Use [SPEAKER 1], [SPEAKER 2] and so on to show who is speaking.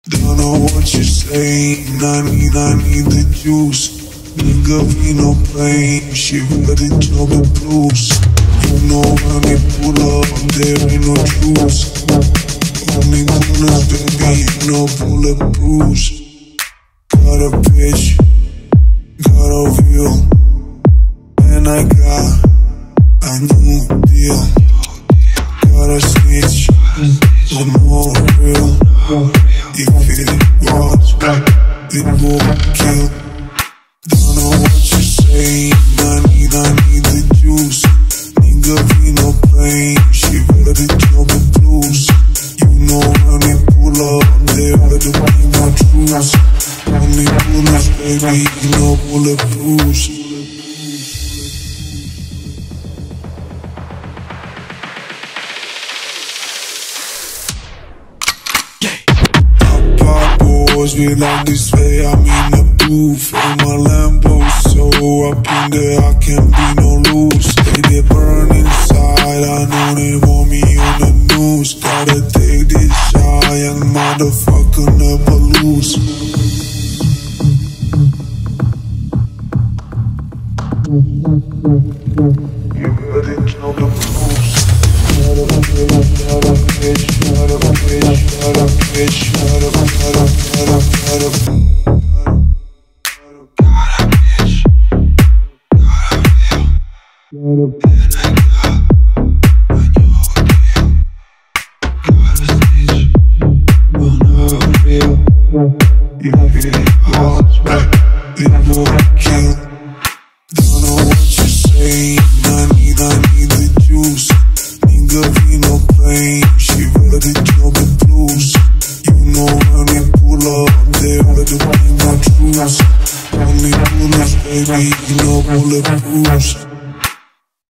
[SPEAKER 1] Don't know what you're saying, I need the juice. Nigga, we no pain, she ready to jump the blues. You know when they pull up, there ain't no truce. Only gunners, baby, no bulletproofs. Got a bitch, got a wheel, and I got a new deal. Got a snitch, but more real. If it was right, it would kill. Don't know what you're saying, I need the juice. Nigga, we no pain, she ready to jump the blues. You know when they pull up, they ready to be my truce. Only bullets, baby, no bulletproofs. We like this way, I'm in the booth in my Lambo, so up in there I can't be no loose. They burn inside, I know they want me on the news. Gotta take this shot, young motherfucker never lose. You ready to know the blues? Shut up, shut up, bitch, shut up, bitch, shut up, bitch, shut up, shut up, shut up, shut up. If it was right, it would kill. Don't know what you're saying, I need the juice. Nigga, we no pain, she ready to jump the blues. You know when they pull up, they ready to be my truce. Only bullets, baby, no bulletproofs.